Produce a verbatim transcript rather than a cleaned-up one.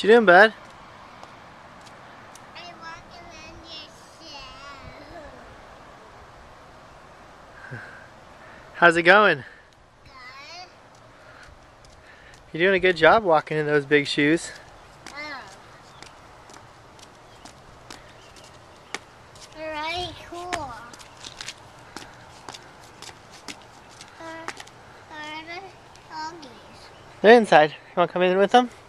What you doing, bud? I'm walking in your shoe. How's it going? Good. You're doing a good job walking in those big shoes. Oh. They're really cool. They're, they're the doggies. They're inside. You want to come in with them?